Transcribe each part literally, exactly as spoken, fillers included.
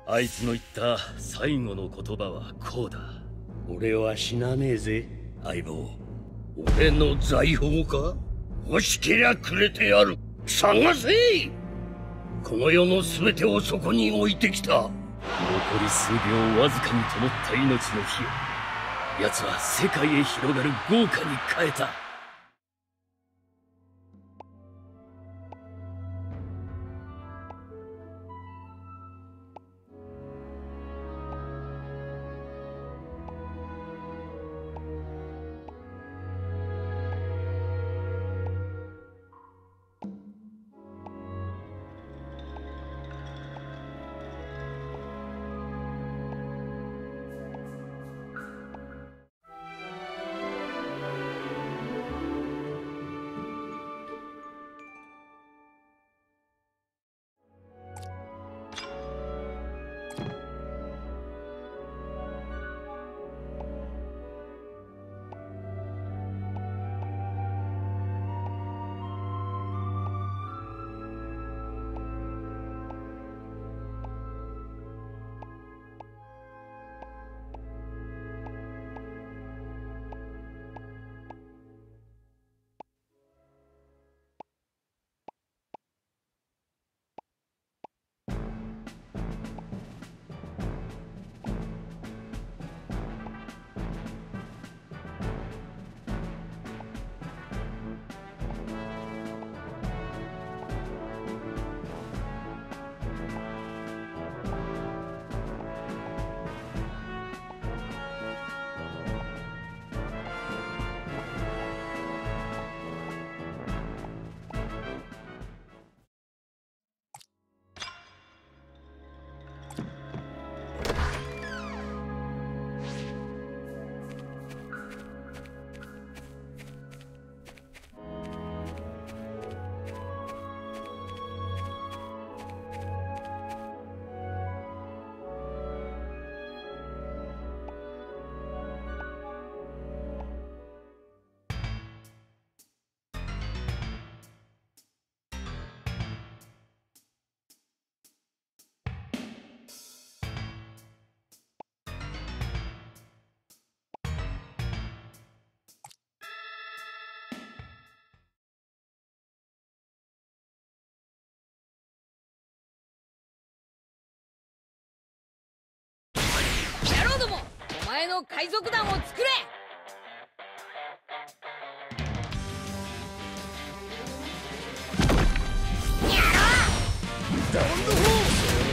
あいつの言った最後の言葉はこうだ。 俺は死なねえぜ、相棒。 俺の財宝か？欲しけりゃくれてやる。探せ！この世の全てをそこに置いてきた。 残り数秒わずかに灯った命の火を、奴は世界へ広がる豪華に変えた。 お前の海賊団を作れ。やろう。ドンドホー。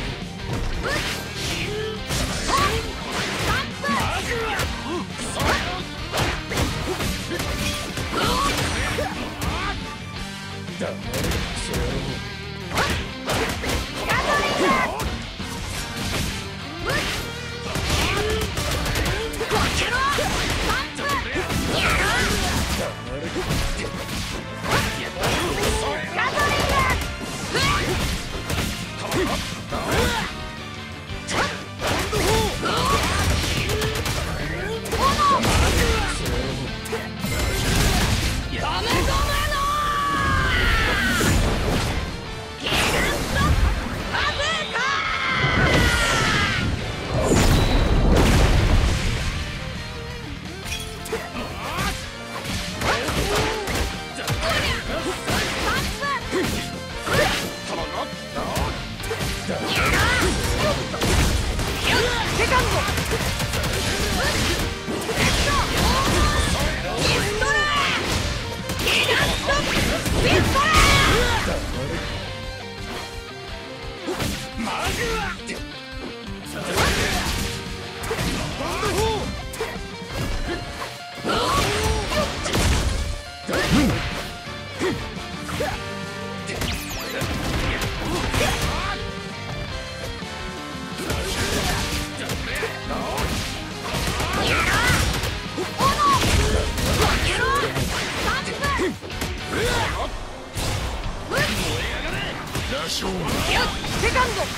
セカンド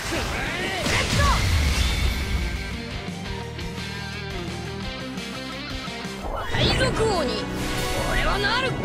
海賊王に俺はなる。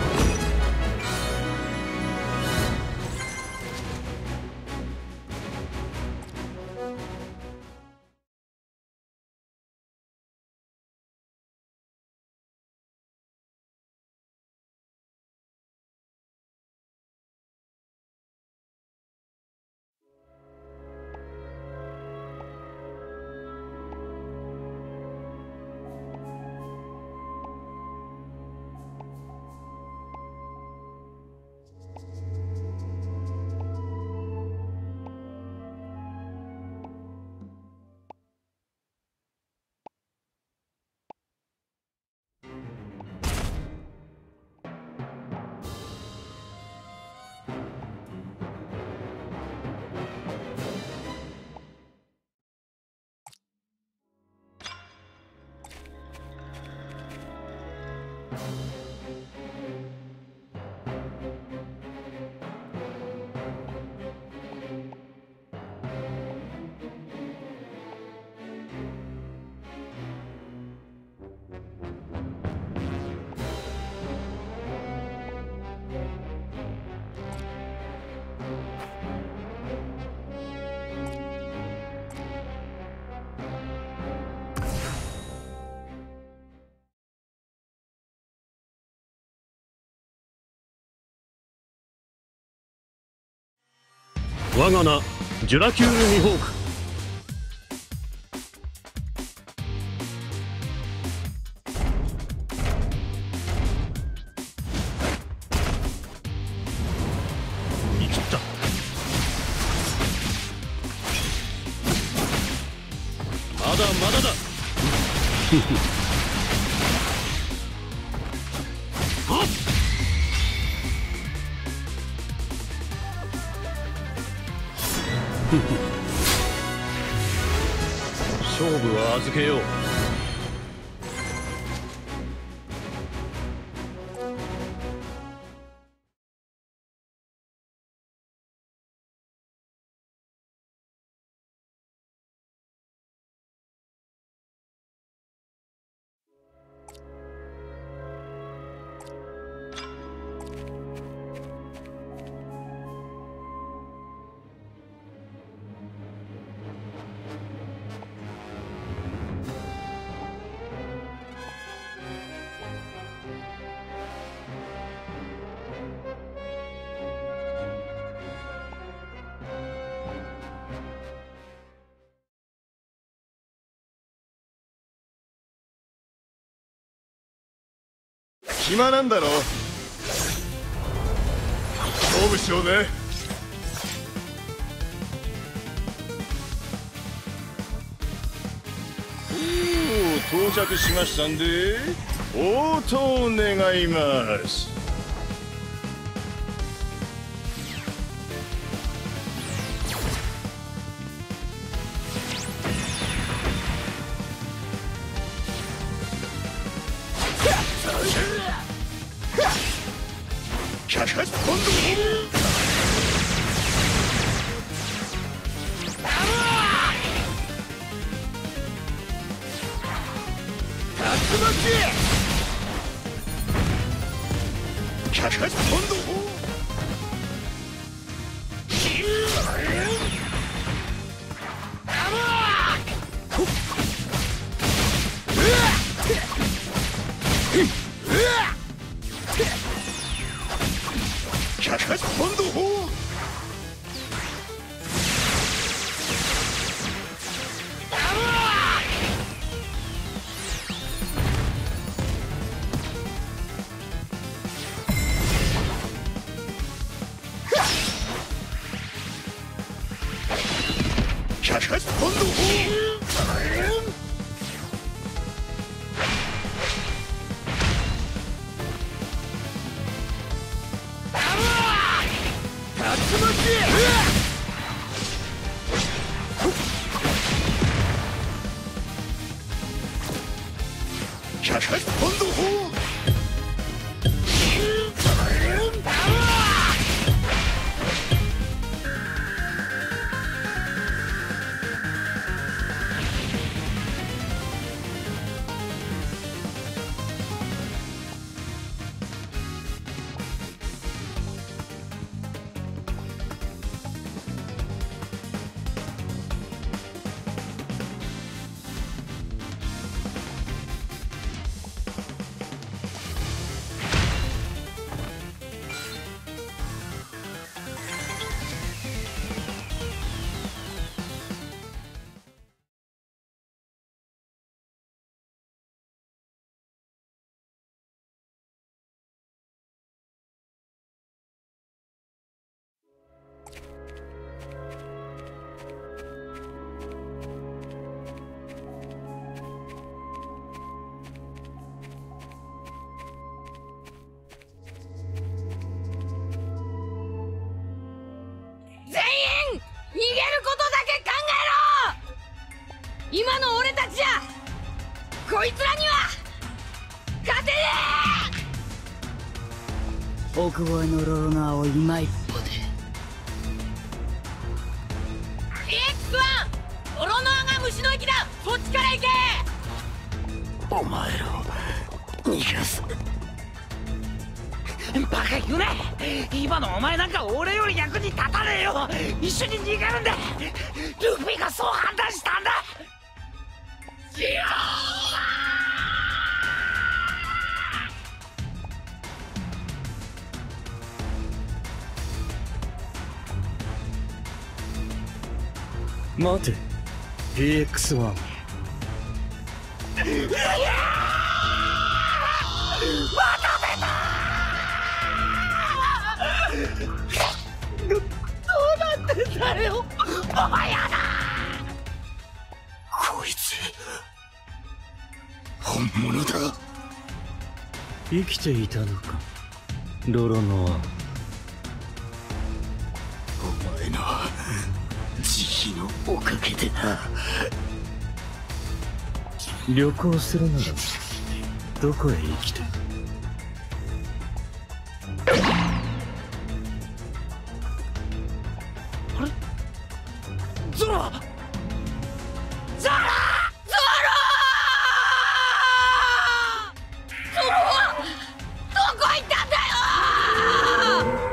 我が名ジュラキュール・ミホーク。見切った。まだまだだ。はっ勝負は預けよう。 暇なんだろ。勝負しようぜ。おお、到着しましたんで応答願います。百発ポンド百発ポンド百発ポンド砲百発ポンド砲百発ポンド砲奥越えのロロナーを今一歩で。 エックスワン ロロナーが虫の息だ。そっちから行け。 お前らを逃がす。 バカ言うな。今のお前なんか俺より役に立たねえよ。一緒に逃げるんだ。ルフィがそう判断したんだ。いや待て ピーエックスワン。 どうなってんだよお前やだ。 こいつ本物だ。 生きていたのかロロノア。 お前の慈悲のおかげでな。 旅行するならどこへ生きて。 あれゾロゾロゾロゾロはどこ行ったんだよ。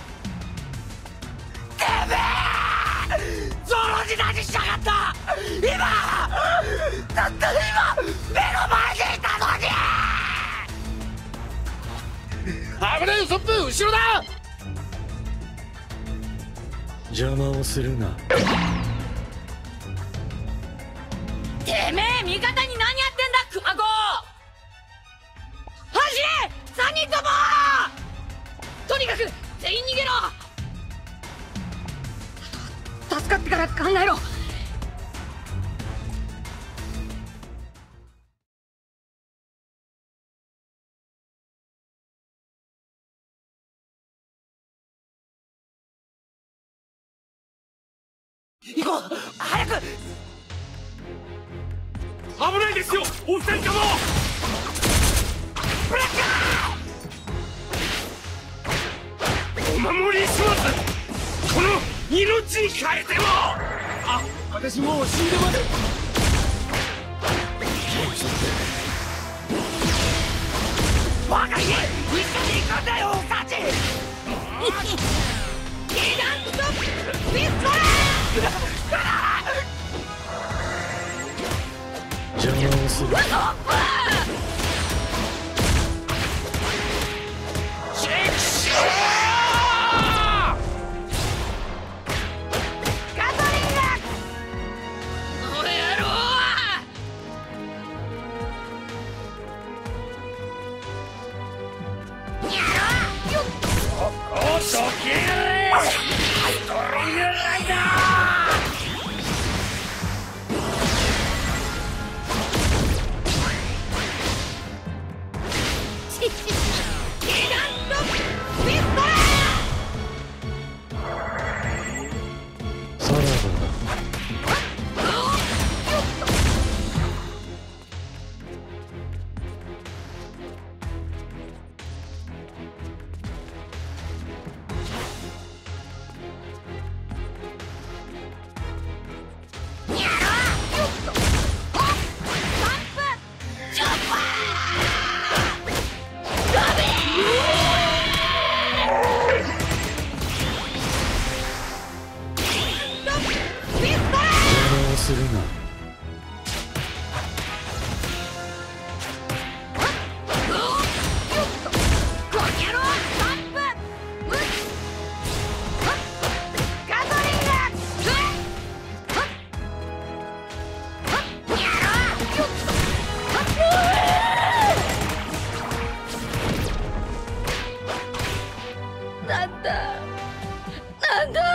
てめえゾロに何しやがった。今たった今目の前にいたのに。危ないよソップ、後ろだ。 邪魔をするな。 てめえ味方に何やってんだクマゴ。走れさんにんとも。とにかく全員逃げろ。助かってから考えろ。 行こう早く。 危ないですよお二人とも。 ブラッお守りします。この命に変えても。あ、私もう死んでます。 カーバカに一緒に行くんだよおたち。 ギガントピストル。 邪魔をする。 チェクショーガトリング。 この野郎は。やろよっ。 おっとけードリングライダー。 さらばだ。するな。 なんだなんだ。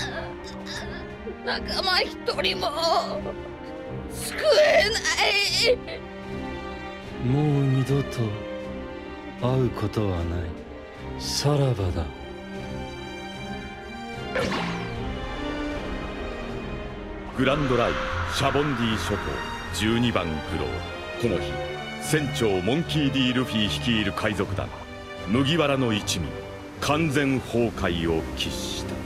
仲間一人も救えない。 もう二度と会うことはない。さらばだ。 グランドラインシャボンディ諸島じゅうにばんフロー。この日船長モンキー・ディ・ルフィ率いる海賊団麦わらの一味完全崩壊を喫した。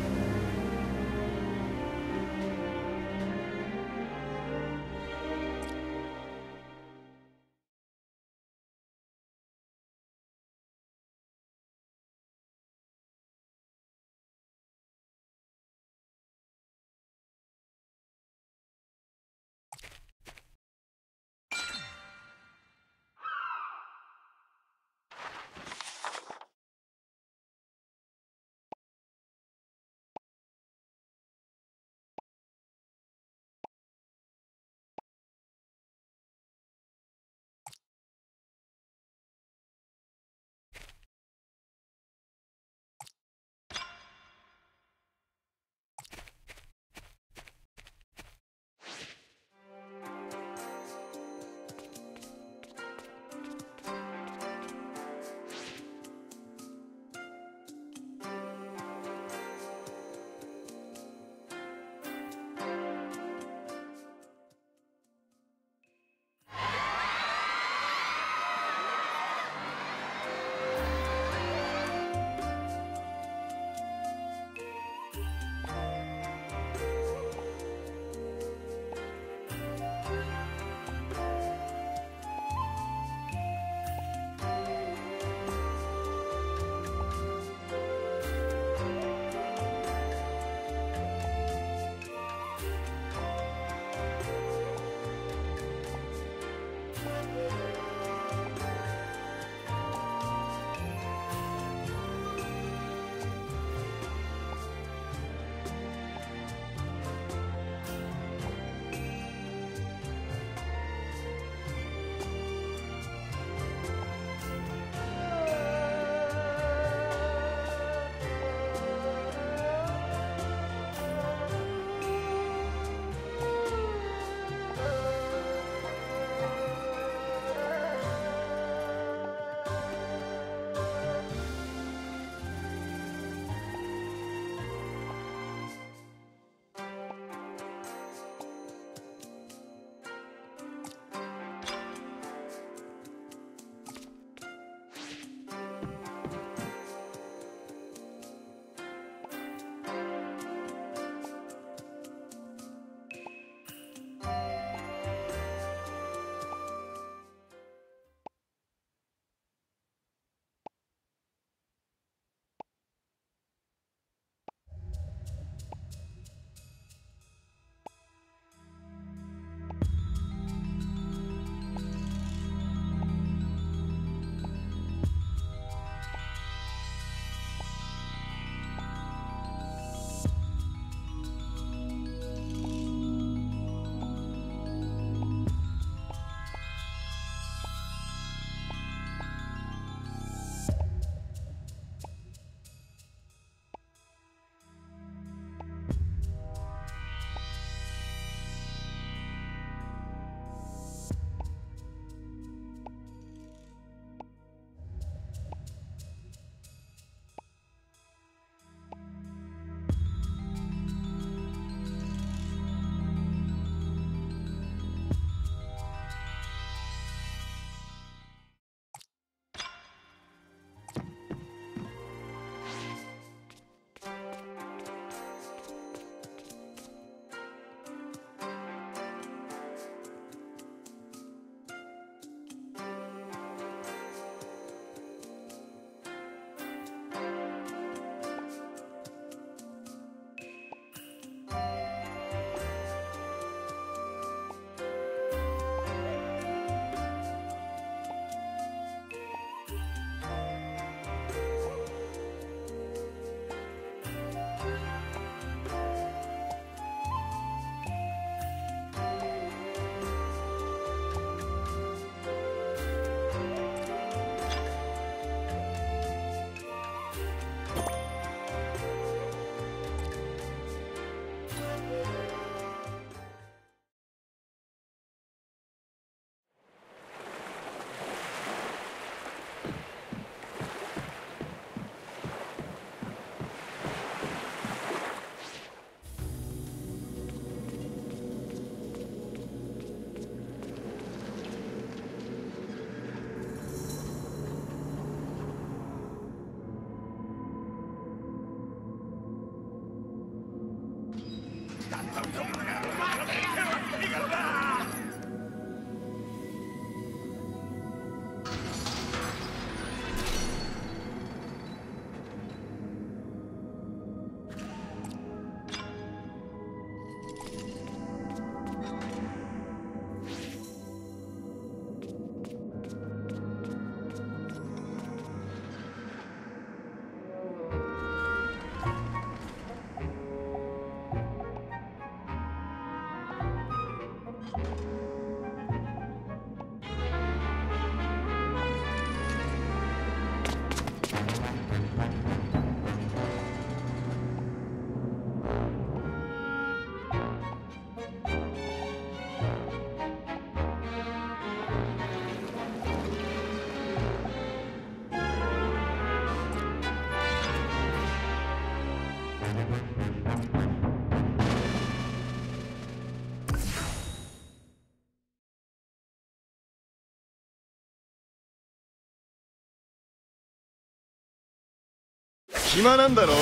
暇なんだろ。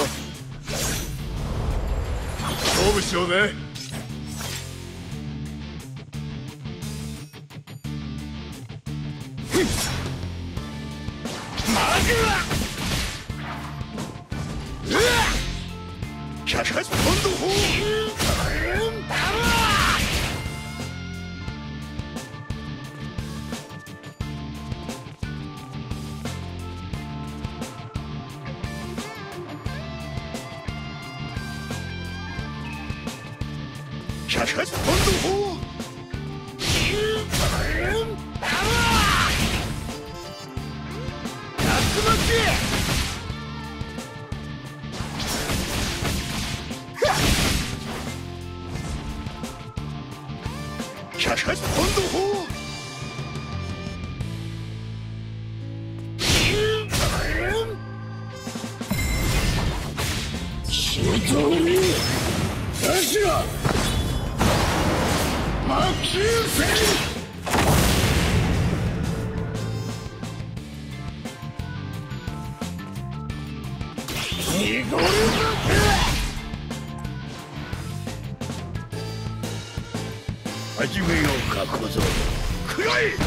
勝負しようぜ。まずはひゃくはちポンド砲。ひゃくはちポンド砲。ひゃくはちポンド砲。相当に出しろ。魔球戦。濁るぞ。始めようか小僧。くらえ。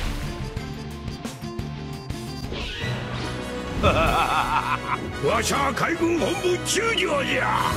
わしゃ海軍本部中将じゃ。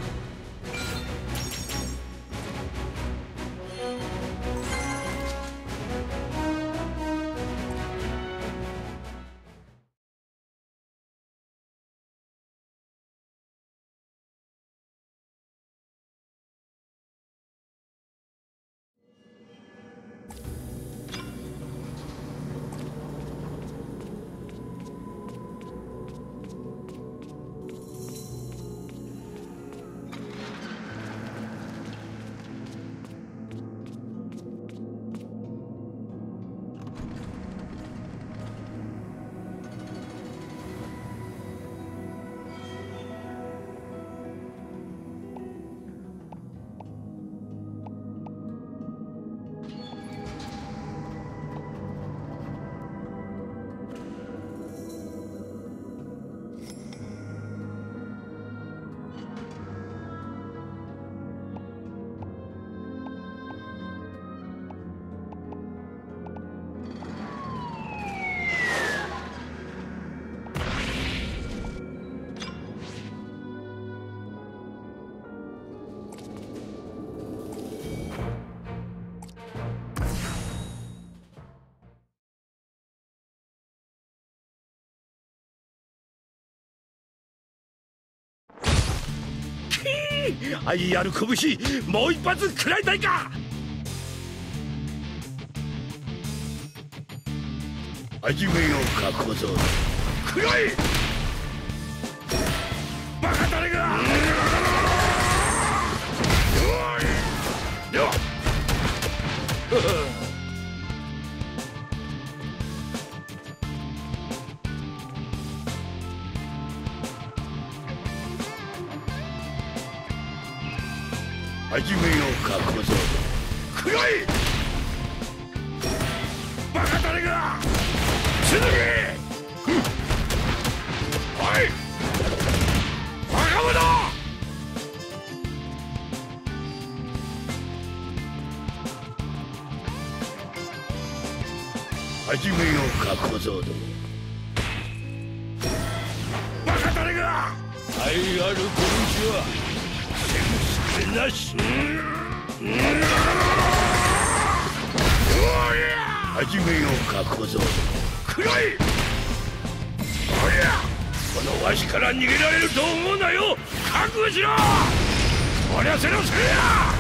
愛ある拳、もう一発食らいたいか。始めようか小僧。食らえ。バカ誰が。よっ始めようか小僧。食らえ。バカ誰が。続け。おいバカ者。 始めようか小僧ども。バカ誰が愛ある拳は先生なし。始めようか小僧ども。くらい。おりゃこのわしから逃げられると思うなよ。覚悟しろ。おりゃせろせりゃ。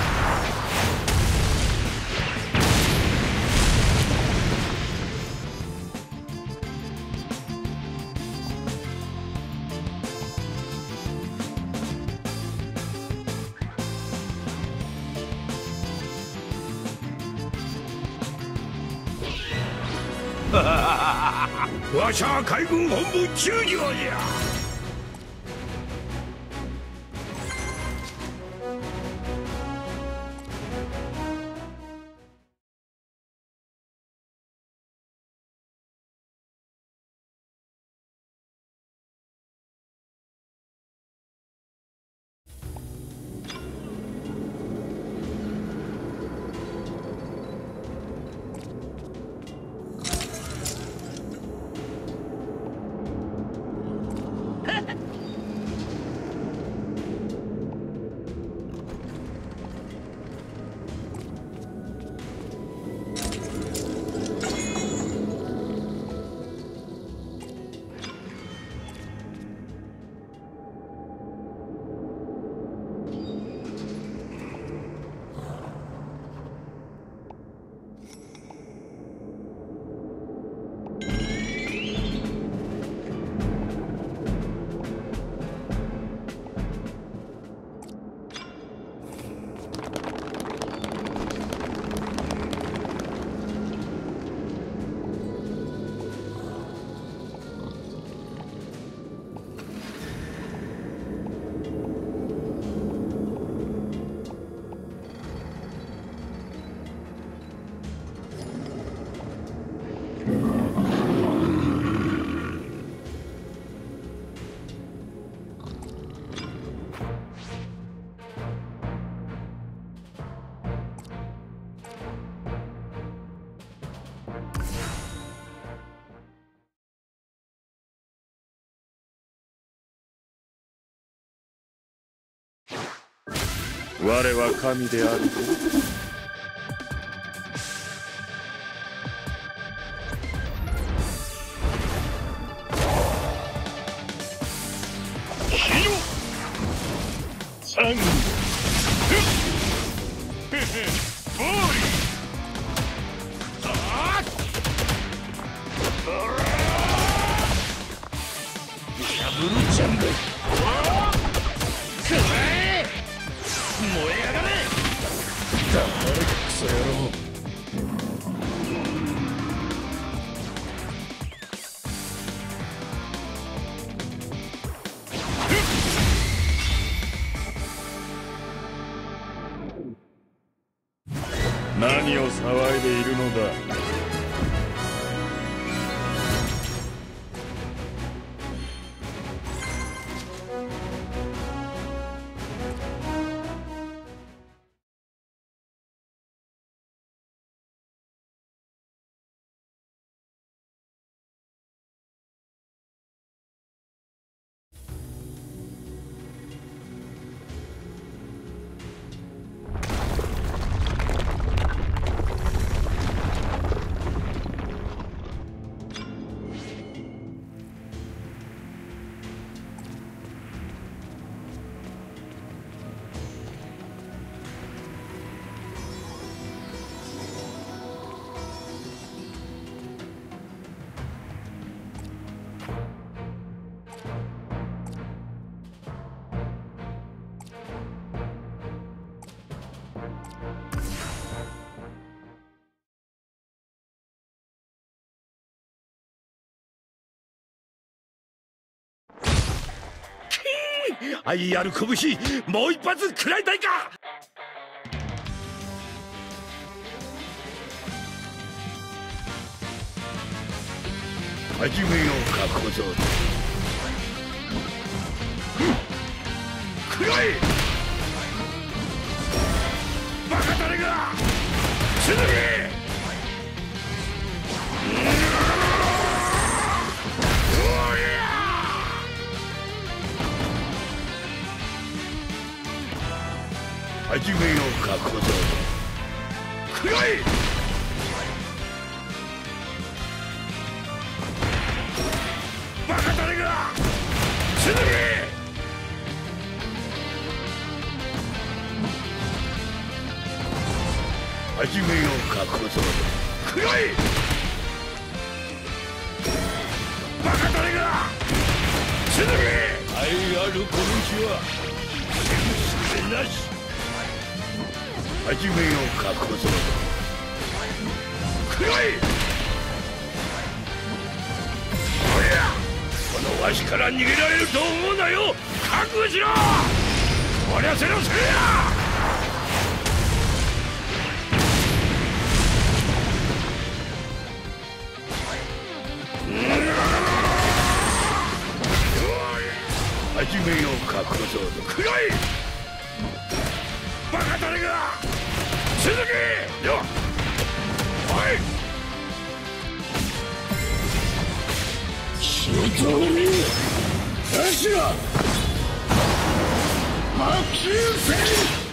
わしは海軍本部中将じゃ。 我は神であると。火のサンゴボーリーあっシャブルジャングルくらえ燃え上がれ黙れクソ野郎。何を騒いでいるのだ。愛ある拳、もう一発食らいたいか。始めようか小僧。食らえバカ誰が剣。 始めようか小僧。くらえ。バカ誰が続け。始めようか小僧。くらえ。バカ誰が続け。愛あるこの日は手薄でなし。始めようか小僧。くらえ。おや、このわしから逃げられると思うなよ。覚悟しろ。終わらせろせや。始めようか小僧。くらえ。バカ誰が続けよ。おい、仕事を見る。足が魔球戦。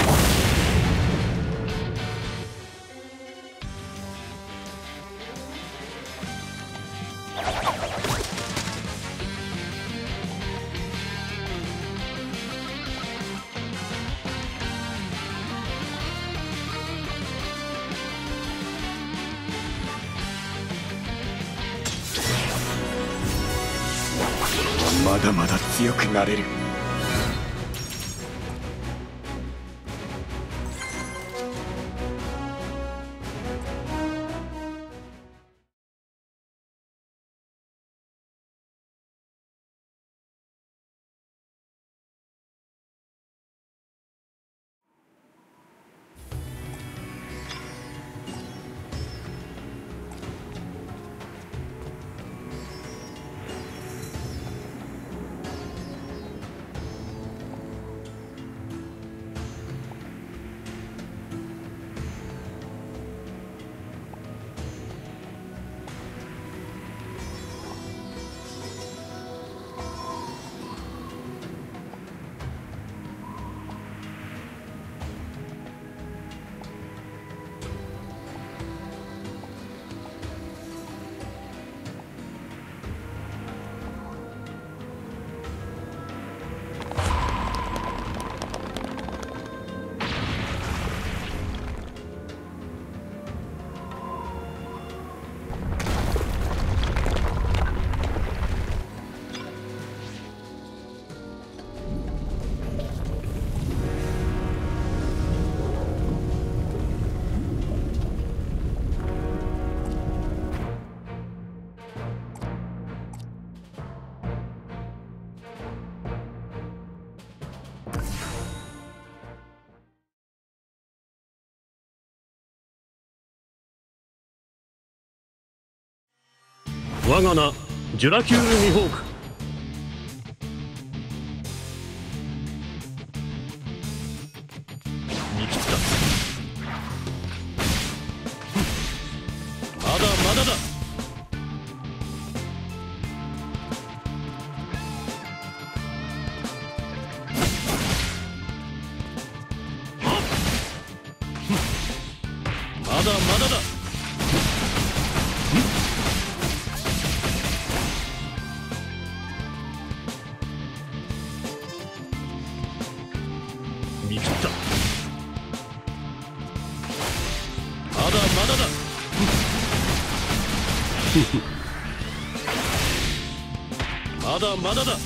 まだまだ強くなれる。 我が名ジュラキュール・ミホーク。見切った。まだまだだ。まだまだだ。見切った。まだまだだ。まだまだだ。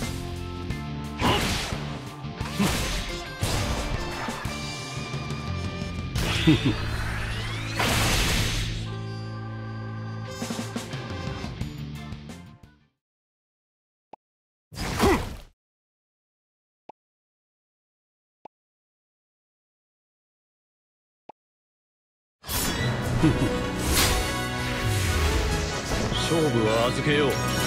勝負は預けよう。